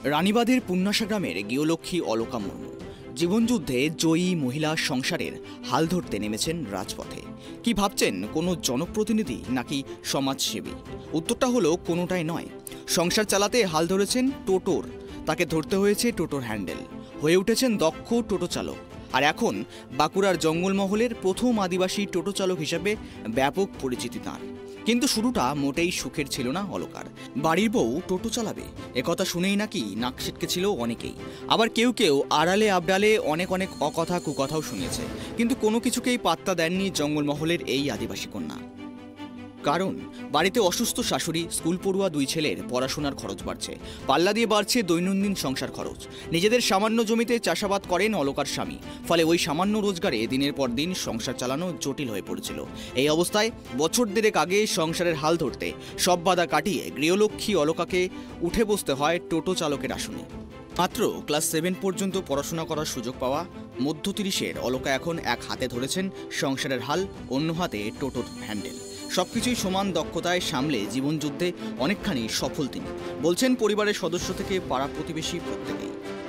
রানীবাঁধের পুণ্যাশা গ্রামের গৃহলক্ষ্মী অলকা মুর্মু জীবনযুদ্ধে জয়ী মহিলা সংসারের হাল ধরতে নেমেছেন রাজপথে। কি ভাবছেন, কোনো জনপ্রতিনিধি নাকি সমাজসেবী? উত্তরটা হলো কোনোটাই নয়। সংসার চালাতে হাল ধরেছেন টোটোর, তাকে ধরতে হয়েছে টোটোর হ্যান্ডেল, হয়ে উঠেছেন দক্ষ টোটো চালক। আর এখন বাঁকুড়ার জঙ্গলমহলের প্রথম আদিবাসী টোটো চালক হিসেবে ব্যাপক পরিচিতি তাঁর। কিন্তু শুরুটা মোটেই সুখের ছিল না অলকার। বাড়ির বউ টোটো চালাবে, একথা শুনেই নাকি নাক ছিটকেছিল অনেকেই। আবার কেউ কেউ আড়ালে আবডালে অনেক অকথা কুকথাও শুনেছে, কিন্তু কোনো কিছুকেই পাত্তা দেননি জঙ্গলমহলের এই আদিবাসী কন্যা। কারণ বাড়িতে অসুস্থ শাশুড়ি, স্কুল পড়ুয়া দুই ছেলের পড়াশোনার খরচ বাড়ছে, পাল্লা দিয়ে বাড়ছে দৈনন্দিন সংসার খরচ। নিজেদের সামান্য জমিতে চাষাবাদ করেন অলকার স্বামী, ফলে ওই সামান্য রোজগারে দিনের পর দিন সংসার চালানো জটিল হয়ে পড়েছিল। এই অবস্থায় বছর দেড়েক আগে সংসারের হাল ধরতে সব বাধা কাটিয়ে গৃহলক্ষ্মী অলকাকে উঠে বসতে হয় টোটো চালকের আসনে। মাত্র ক্লাস 7 পর্যন্ত পড়াশোনা করার সুযোগ পাওয়া মধ্য 30-এর অলকা এখন এক হাতে ধরেছেন সংসারের হাল, অন্য হাতে টোটোর হ্যান্ডেল। সবকিছুই সমান দক্ষতায় সামলে জীবনযুদ্ধে অনেকখানি সফল তিনি, বলছেন পরিবারের সদস্য থেকে পাড়া প্রতিবেশী প্রত্যেকেই।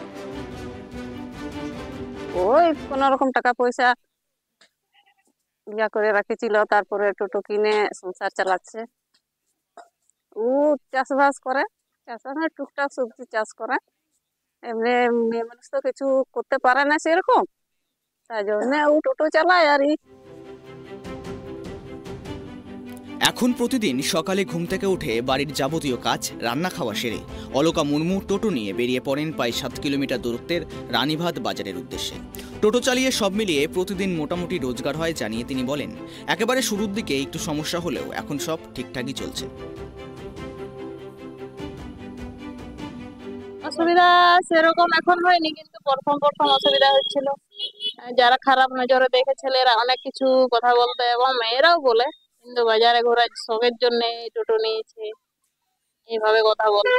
ওই কোন রকম টাকা পয়সা ইয়া করে রাখেছিল, তারপরে টোটো কিনে সংসার চালাচ্ছে। ও চাষবাস করে, চাষবাস টুকটাক সবজি চাষ করে। এমনি মেয়ে মানুষ তো কিছু করতে পারে না সেরকম, তাই জন্য ও টোটো চালায়। আর এখন প্রতিদিন সকালে ঘুম থেকে উঠে বাড়ির যাবতীয় কাজ রান্না খাওয়া সেরে অলকা মুর্মু টোটো নিয়ে বেরিয়ে পড়েন প্রায় 7 কিলোমিটার দূরত্বের রানীবাঁধ বাজারের উদ্দেশ্যে। টোটো চালিয়ে সব মিলিয়ে প্রতিদিন মোটামুটি রোজগার হয় জানিয়ে তিনি বলেন, একেবারে শুরুর দিকে একটু সমস্যা হলেও এখন সব ঠিকঠাকই চলছে। অসুবিধা সেরকম এখন হয়নি, কিন্তু প্রথম অসুবিধা হচ্ছিল। যারা খারাপ নজরে দেখে ছেলেরা অনেক কিছু কথা বলতে, এবং মেয়েরাও বলে, কিন্তু বাজারে ঘোরা শখের জন্য টোটো নিয়েছে এইভাবে কথা বলতো।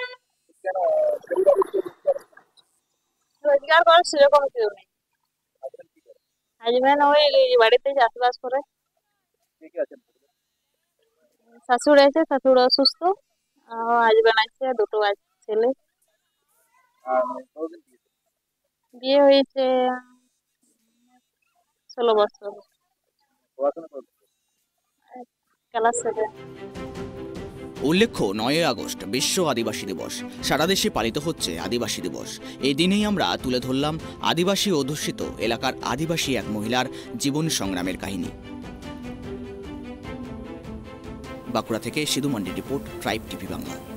রোজগার করার সেরকম কেউ নেই। হাজবেন্ড ওই বাড়িতে চাষবাস করে। শাশুড় আছে, শাশুড় অসুস্থ, হাজবেন্ড আছে, দুটো ছেলে। বিয়ে হয়েছে 16 বছর। ক্লাস 7। উল্লেখ্য, 9 আগস্ট বিশ্ব আদিবাসী দিবস। সারা দেশে পালিত হচ্ছে আদিবাসী দিবস। এই দিনেই আমরা তুলে ধরলাম আদিবাসী অধ্যুষিত এলাকার আদিবাসী এক মহিলার জীবন সংগ্রামের কাহিনী। বাঁকুড়া থেকে সিধু মান্ডির রিপোর্ট, ট্রাইব টিভি বাংলা।